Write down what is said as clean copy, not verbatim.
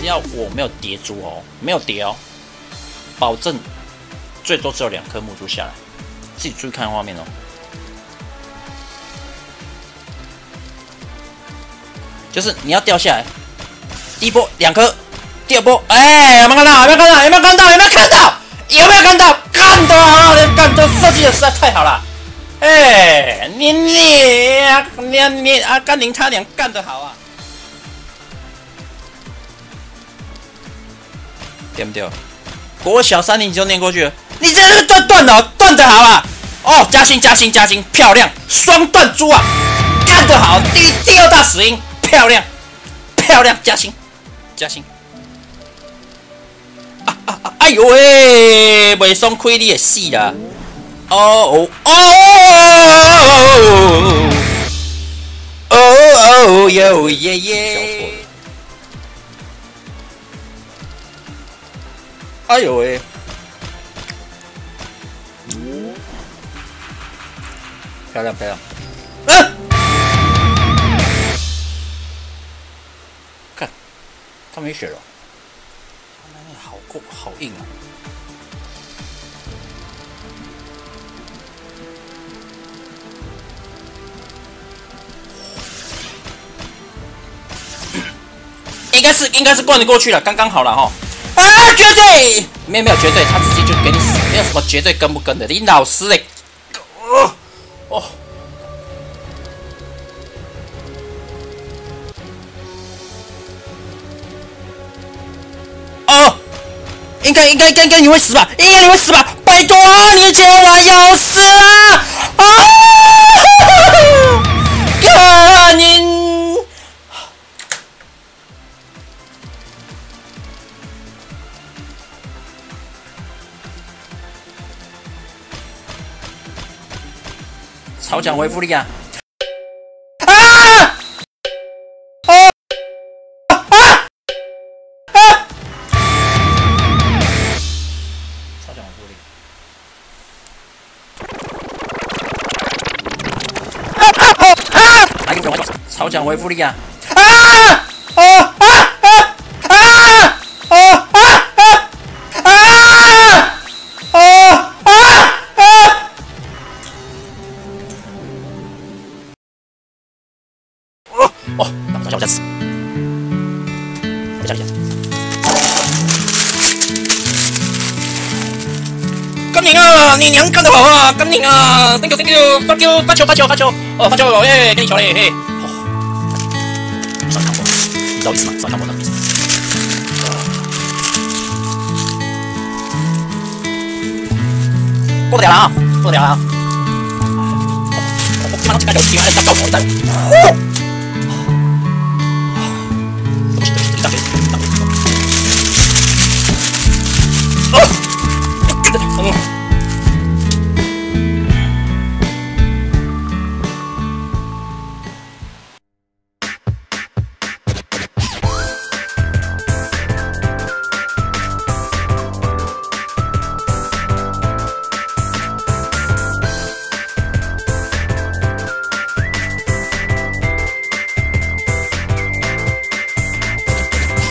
只要我没有跌珠哦，没有跌哦，保证最多只有2颗木珠下来。自己注意看画面哦。就是你要掉下来，第一波2颗，第二波，哎，有没有看到？有没有看到？有没有看到？有没有看到？有没有看到？看到啊！干，这设计的实在太好了。哎，你啊，甘宁他娘干得好啊！对不对？国小3年级就念过去了，你这是断得好啊！哦，加薪，漂亮，双断珠啊，干得好，第2大死因，漂亮，加薪。哎呦喂，袂爽开你的死啦！哦哟耶耶！哎呦喂！漂亮！看，他没血了。好硬啊！应该是灌得过去了，刚刚好了哈。啊，绝对没有绝对，他直接就给你死，没有什么绝对跟不跟的。你老师嘞，应该你会死吧？拜托啊，你千万要死啊！看你，超强回复力啊！超强回复力啊！打小下子，下。甘宁啊，你娘干得好啊！甘宁啊 ，thank you， 发球，哦，发球，哎，给你球嘞，嘿。上场过，你知道意思吗？上场过的意思。过得了啊！马上就开球，踢完再高跑一单。哦，